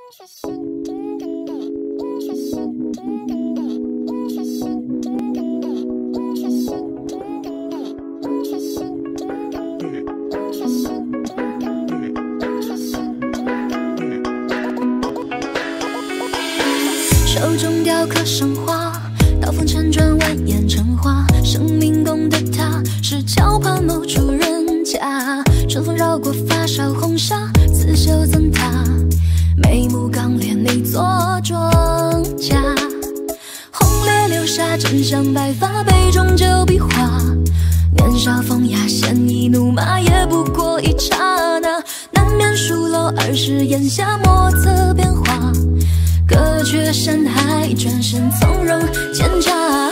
手中雕刻生花，刀锋辗转蜿蜒成花。生命宫的他，是桥畔某处人家。春风绕过发梢红纱，刺绣赠他。眉目刚烈，你做庄稼。红烈流沙，真香白发，杯中酒比划。年少风雅，鲜衣怒马，也不过一刹那。难免疏漏儿时檐下，莫测变化。隔绝山海，转身从容检查。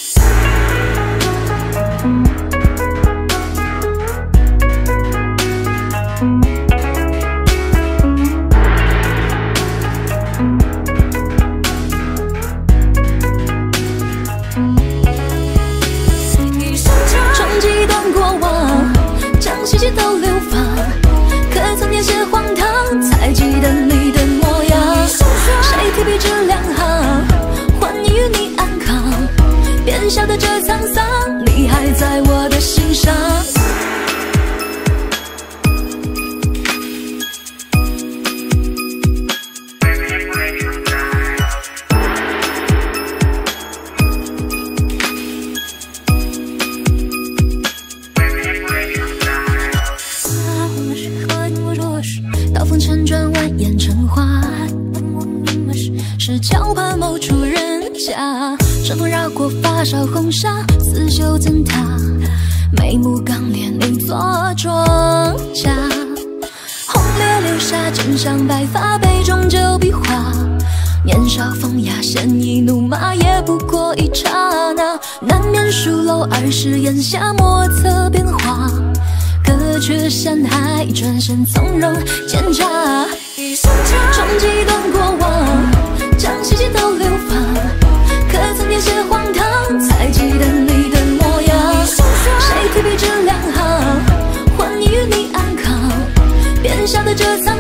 冲击一段过往，将细节都流放。可曾填写荒唐，才记得你的模样。谁提笔这两行，还你与你安康。便晓得这沧桑，你还在我的心上。刀锋辗转蜿蜒成花，是桥畔某处人家。春风绕过发梢红纱，刺绣赠他。眉目刚烈，你做庄稼。红烈流沙，真香白发，杯中酒比划。年少风雅，鲜衣怒马，也不过一刹那。难免疏漏儿时檐下，莫测变化。隔绝山海，转身从容检查。冲击一段过往，将细节都流放。可曾填写荒唐，才记得你的模样。谁提笔这两行，还你与你安康。便晓得这苍